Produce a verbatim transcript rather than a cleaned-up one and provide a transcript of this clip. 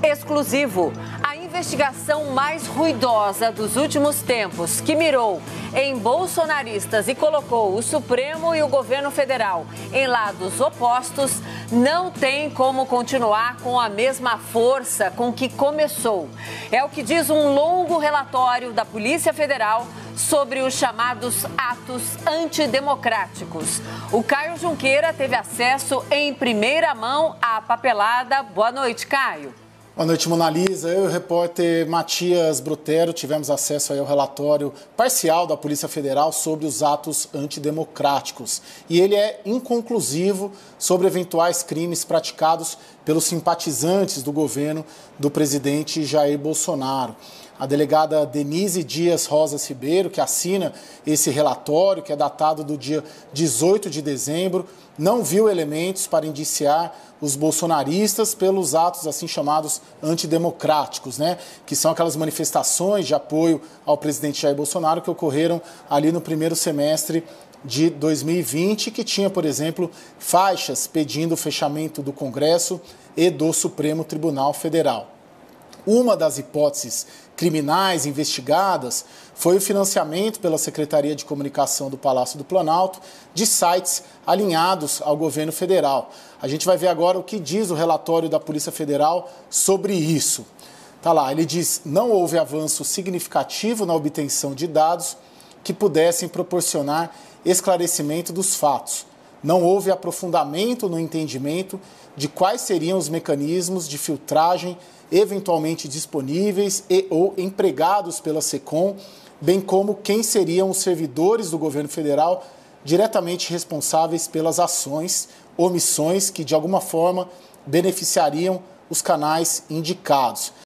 exclusivo. A investigação mais ruidosa dos últimos tempos, que mirou em bolsonaristas e colocou o Supremo e o governo federal em lados opostos, não tem como continuar com a mesma força com que começou. É o que diz um longo relatório da Polícia Federal sobre os chamados atos antidemocráticos. O Caio Junqueira teve acesso em primeira mão à papelada. Boa noite, Caio. Boa noite, Mona Lisa. Eu e o repórter Matias Brutero tivemos acesso aí ao relatório parcial da Polícia Federal sobre os atos antidemocráticos. E ele é inconclusivo sobre eventuais crimes praticados pelos simpatizantes do governo do presidente Jair Bolsonaro. A delegada Denise Dias Rosas Ribeiro, que assina esse relatório, que é datado do dia dezoito de dezembro, não viu elementos para indiciar os bolsonaristas pelos atos assim chamados antidemocráticos, né? Que são aquelas manifestações de apoio ao presidente Jair Bolsonaro que ocorreram ali no primeiro semestre de dois mil e vinte, que tinha, por exemplo, faixas pedindo o fechamento do Congresso e do Supremo Tribunal Federal. Uma das hipóteses criminais investigadas foi o financiamento pela Secretaria de Comunicação do Palácio do Planalto de sites alinhados ao governo federal. A gente vai ver agora o que diz o relatório da Polícia Federal sobre isso. Tá lá, ele diz: não houve avanço significativo na obtenção de dados que pudessem proporcionar esclarecimento dos fatos. Não houve aprofundamento no entendimento de quais seriam os mecanismos de filtragem eventualmente disponíveis e ou empregados pela SECOM, bem como quem seriam os servidores do governo federal diretamente responsáveis pelas ações, omissões que de alguma forma beneficiariam os canais indicados.